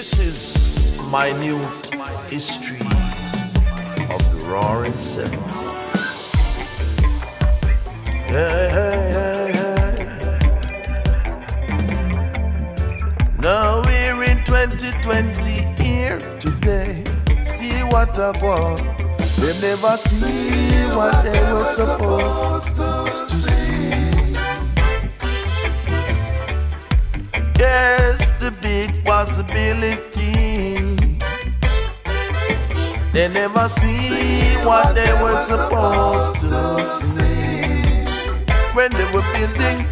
This is minute history of the roaring 70s. Now we're in 2020 here today. See what I want. They never see what they were supposed to see. Yes, the big possibility. They never see what they were supposed to see. When they were building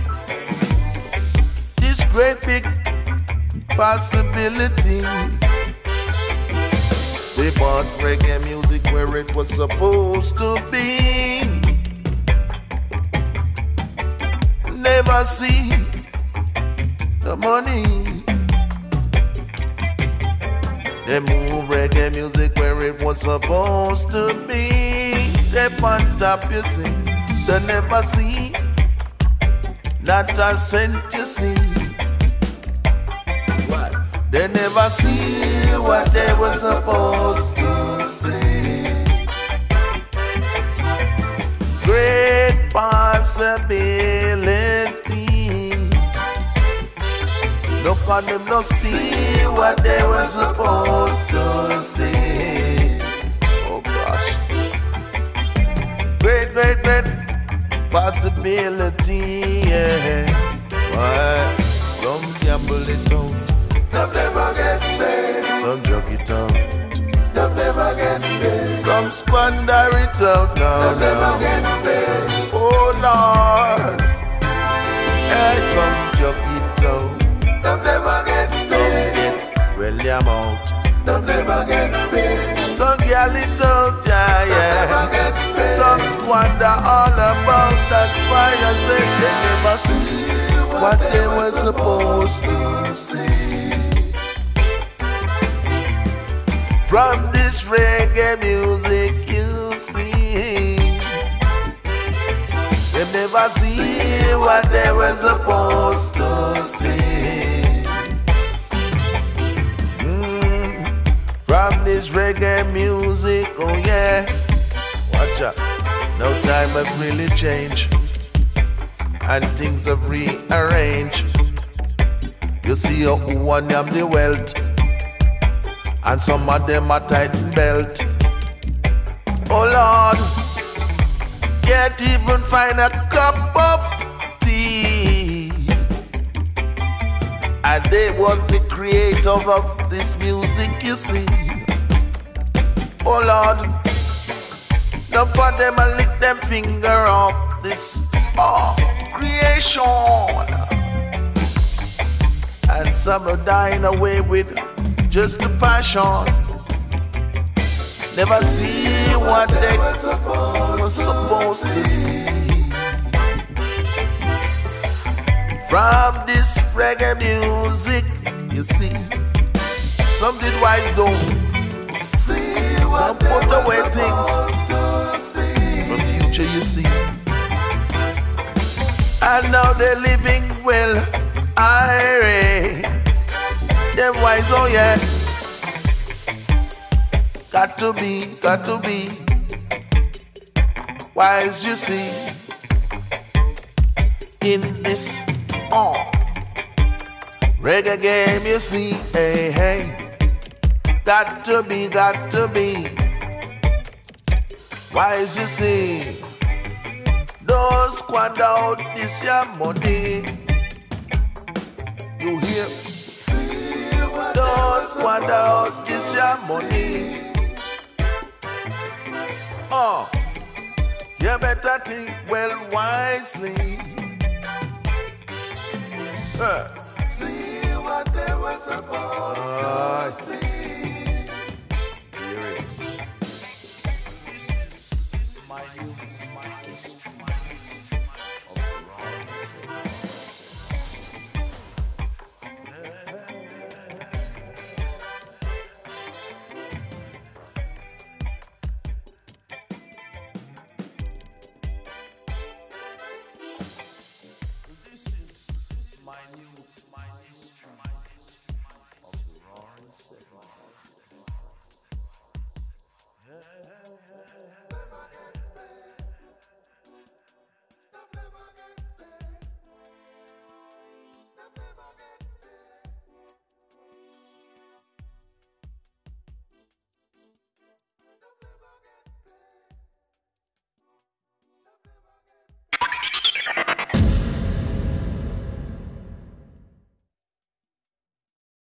this great big possibility, they bought reggae music where it was supposed to be. Never see the money. They move reggae music where it was supposed to be. They on top, you see. They never see, not a cent, you see. What? They never see what they were supposed to see. Great possibility. Look on them, no see what they were supposed to see. Oh gosh. Great, great, great possibility, yeah. Why? Some gamble it out, they'll never get paid. Some drug it out, they'll never get paid. Some squander it out now, they'll never get paid. Oh Lord, hey, some drug it out, they'll never get paid. Some get William out, they'll never get paid. Some girl it out, yeah, yeah. They'll never get paid. Some squander all about. That's why I say they never see what they were supposed to see. From this reggae music you see, they never see what they were supposed to see. From this reggae music, oh yeah. Watch out, now time have really changed and things have rearranged. You see who won them the wealth, and some of them are tighten belt. Oh Lord, can't even find a cup of tea. And they was the creator of this music, you see. Oh Lord, now for them I lick them finger off this creation. And some are dying away with just the passion. Never see what they were supposed to see. From this reggae music, you see, some did wise don't. Some put away things from future, you see. And now they're living well, irate. Them wise, oh yeah. Got to be wise, you see. In this reggae game, you see, hey, hey. Got to be wise, you see. Don't squander out this your money. You hear? Don't squander out this your money. Oh, you better think well wisely. See what they were supposed to see.